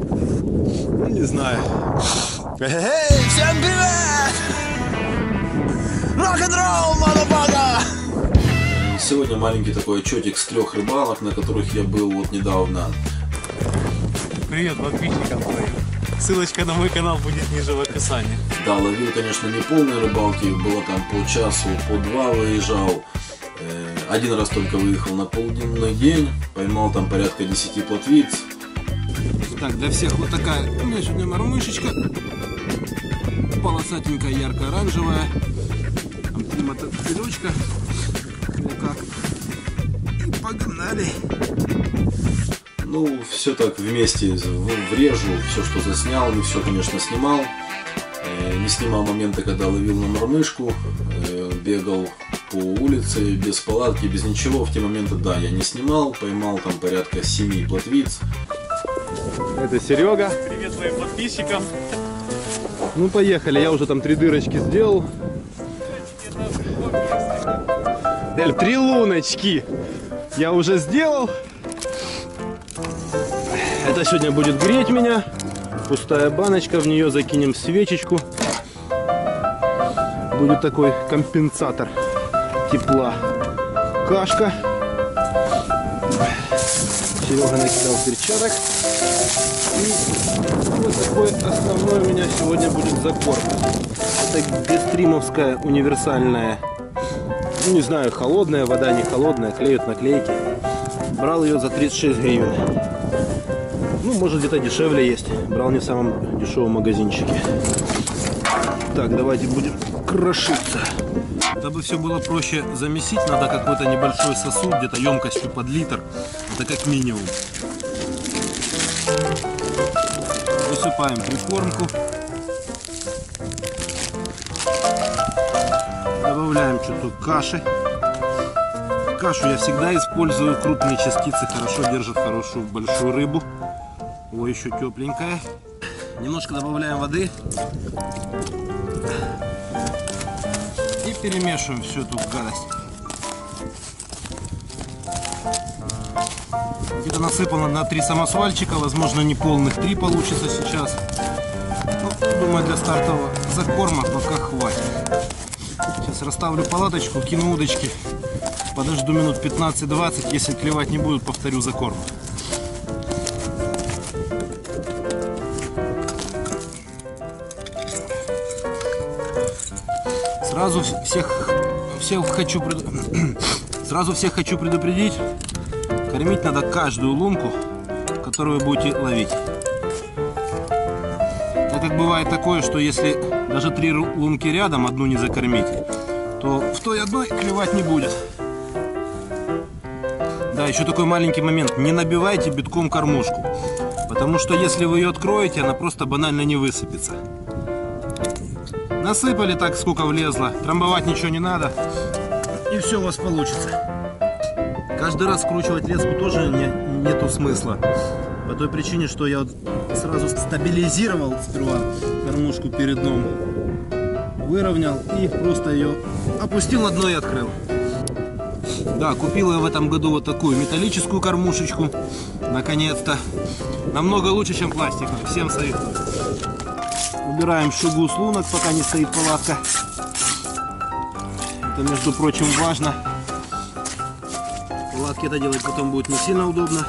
Не знаю. Эй, всем привет! Рок-н-ролл, мадабага! Сегодня маленький такой отчетик с 3 рыбалок, на которых я был вот недавно. Привет подписчикам твоим. Ссылочка на мой канал будет ниже в описании. Да, ловил, конечно, не полные рыбалки, было там по часу, по 2 выезжал. Один раз только выехал на полуденный день, поймал там порядка 10 плотвиц. Так, для всех вот такая у меня сегодня мормышечка. Полосатенькая, ярко-оранжевая. Там 3 мотоцелючка. Как. И погнали. Ну, все так вместе врежу, все, что заснял, не все, конечно, снимал. Не снимал моменты, когда ловил на мормышку, бегал по улице без палатки, без ничего. В те моменты, да, я не снимал, поймал там порядка 7 плотвиц. Это Серега. Привет своим подписчикам. Ну поехали, я уже там 3 дырочки сделал. 3 луночки я уже сделал. Это сегодня будет греть меня. Пустая баночка, в нее закинем свечечку. Будет такой компенсатор тепла. Кашка. Серега накидал перчаток. И вот такой основной у меня сегодня будет закорм. Это гестримовская универсальная. Ну, не знаю, холодная вода, не холодная, клеют наклейки. Брал ее за 36 гривен. Ну, может, где-то дешевле есть. Брал не в самом дешевом магазинчике. Так, давайте будем крошиться. Чтобы все было проще замесить, надо какой-то небольшой сосуд, где-то емкостью под литр. Это как минимум. Высыпаем прикормку. Добавляем чуток каши. Кашу я всегда использую. Крупные частицы хорошо держат хорошую большую рыбу. Ой, еще тепленькая. Немножко добавляем воды. И перемешиваем всю эту гадость. Где-то насыпано на 3 самосвальчика. Возможно, не полных 3 получится сейчас. Ну, думаю, для стартового закорма пока хватит. Сейчас расставлю палаточку, кину удочки. Подожду минут 15-20. Если клевать не будут, повторю закорм. Сразу всех хочу предупредить, кормить надо каждую лунку, которую вы будете ловить. Так как бывает такое, что если даже 3 лунки рядом, одну не закормить, то в той одной клевать не будет. Да, еще такой маленький момент, не набивайте битком кормушку, потому что если вы ее откроете, она просто банально не высыпется. Насыпали так, сколько влезло, трамбовать ничего не надо, и все у вас получится. Каждый раз скручивать леску тоже нету смысла, по той причине, что я вот сразу стабилизировал сперва кормушку перед дном, выровнял и просто ее опустил на дно и открыл. Да, купил я в этом году вот такую металлическую кормушечку, наконец-то. Намного лучше, чем пластиковую, всем советую. Убираем шугу с лунок, пока не стоит палатка. Это, между прочим, важно. В палатке это делать потом будет не сильно удобно.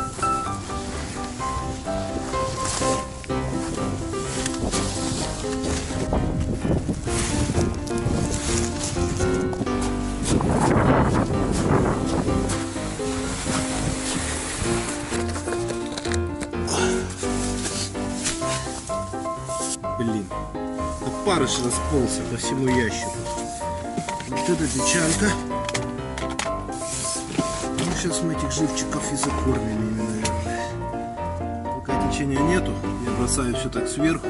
Блин, опарыш расползся по всему ящику. Вот это печалька. Ну, сейчас мы этих живчиков и закормим, наверное. Пока течения нету, я бросаю все так сверху.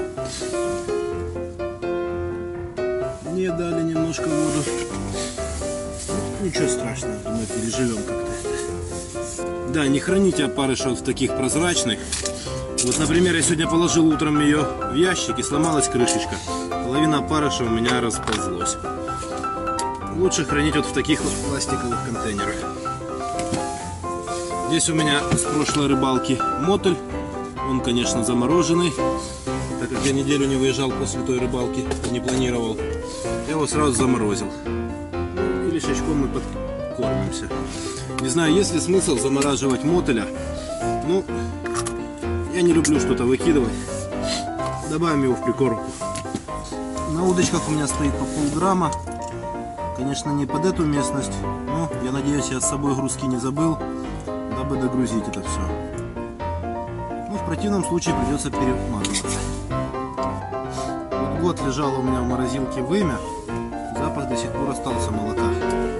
Мне дали немножко воду. Ну, ничего страшного, мы переживем как-то это. Да, не храните опарыша вот в таких прозрачных. Вот, например, я сегодня положил утром ее в ящик и сломалась крышечка. Половина опарыша у меня расползлась. Лучше хранить вот в таких вот пластиковых контейнерах. Здесь у меня с прошлой рыбалки мотыль Он, конечно, замороженный, так как я неделю не выезжал после той рыбалки, не планировал. Я его сразу заморозил. Ну, и лишачком мы подкормимся. Не знаю, есть ли смысл замораживать мотыля. Ну, я не люблю что-то выкидывать. Добавим его в прикормку. На удочках у меня стоит по полграмма. Конечно, не под эту местность, но я надеюсь, я с собой грузки не забыл, дабы догрузить это все. Ну, в противном случае придется перематываться. Вот год лежало у меня в морозилке вымя, запах до сих пор остался молока.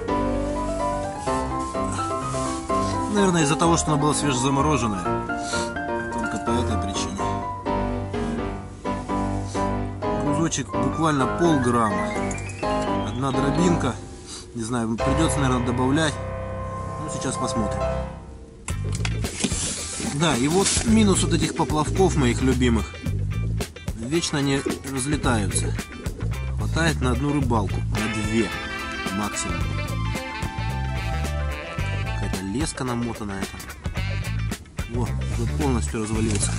Наверное, из-за того, что оно было свежезамороженное. Только по этой причине. Грузочек буквально полграмма. Одна дробинка. Не знаю, придется, наверное, добавлять. Ну, сейчас посмотрим. Да, и вот минус вот этих поплавков моих любимых. Вечно они разлетаются. Хватает на одну рыбалку. На две максимум. Какая-то леска намотанная там. Во, уже полностью развалился.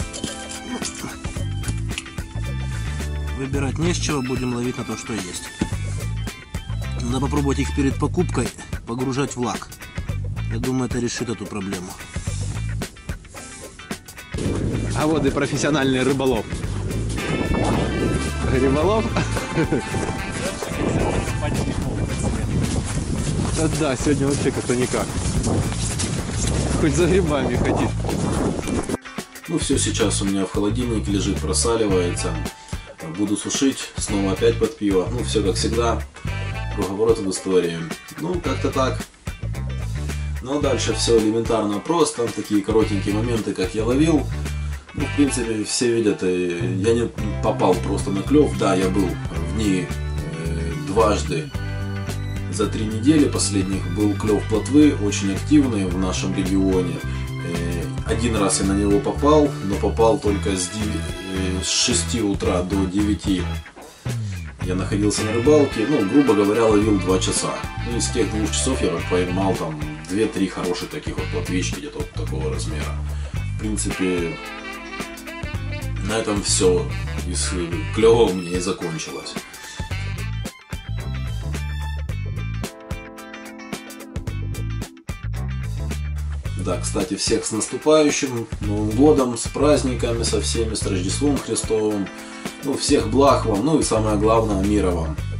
Выбирать не с чего, будем ловить на то, что есть. Надо попробовать их перед покупкой погружать в лак. Я думаю, это решит эту проблему. А вот и профессиональный рыболов. Рыболов? Да, сегодня вообще как-то никак. Хоть за грибами ходить. Ну все, сейчас у меня в холодильнике лежит, просаливается. Буду сушить, снова опять под пиво. Ну все как всегда. Круговорот в истории. Ну, как-то так. Но дальше все элементарно просто. Такие коротенькие моменты, как я ловил. Ну, в принципе, все видят. Я не попал просто на клев. Да, я был в ней дважды за 3 недели последних. Был клев плотвы, очень активный в нашем регионе. Один раз я на него попал, но попал только с 6 утра до 9. Я находился на рыбалке, ну, грубо говоря, ловил 2 часа. Ну, из тех 2 часов я поймал там 2-3 хороших таких вот плотвички, где-то вот такого размера. В принципе, на этом все из клёва у меня и закончилось. Да, кстати, всех с наступающим Новым годом, с праздниками, со всеми, с Рождеством Христовым. Ну, всех благ вам, ну и самое главное, мира вам.